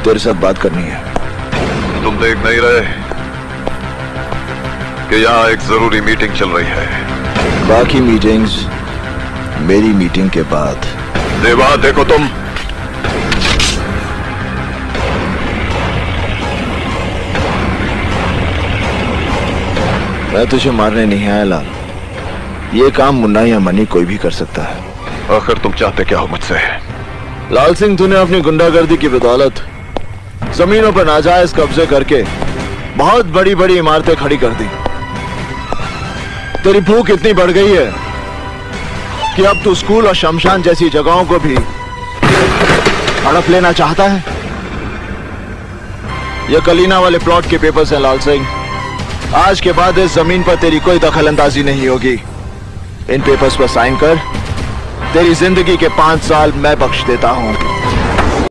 तेरे साथ बात करनी है। तुम देख नहीं रहे कि यहाँ एक जरूरी मीटिंग चल रही है? बाकी मीटिंग्स मेरी मीटिंग के बाद। देवा, देखो तुम। मैं तुझे मारने नहीं आया लाल। ये काम मुन्ना या मनी कोई भी कर सकता है। आखिर तुम चाहते क्या हो मुझसे? लाल सिंह, तूने अपनी गुंडागर्दी की बदौलत जमीनों पर नाजायज कब्जे करके बहुत बड़ी बड़ी इमारतें खड़ी कर दी। तेरी भूख इतनी बढ़ गई है कि अब तू स्कूल और शमशान जैसी जगहों को भी हड़प लेना चाहता है। ये कलीना वाले प्लॉट के पेपर्स हैं लाल सिंह। आज के बाद इस जमीन पर तेरी कोई दखल अंदाजी नहीं होगी। इन पेपर्स पर साइन कर। तेरी जिंदगी के 5 साल मैं बख्श देता हूं।